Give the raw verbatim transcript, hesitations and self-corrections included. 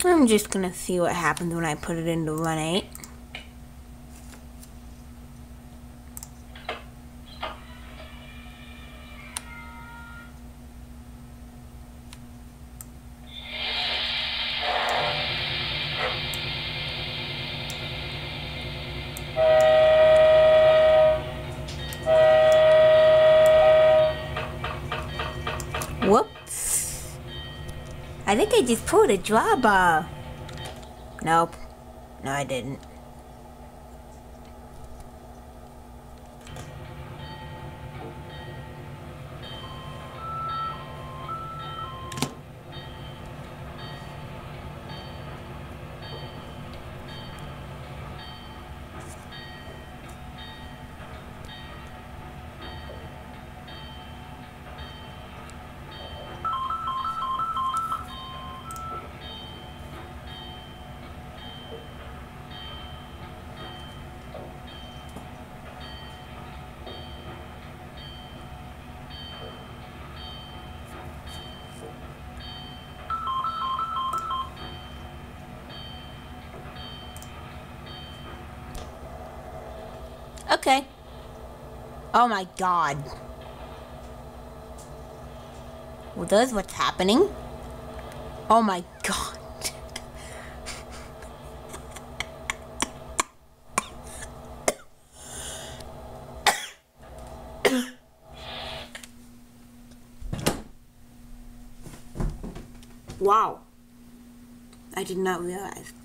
I'm just gonna see what happens when I put it into run eight. Whoops. I think I just pulled a drawbar. Nope. No, I didn't. Okay. Oh my god. Well, that's what's happening. Oh my god. Wow. I did not realize.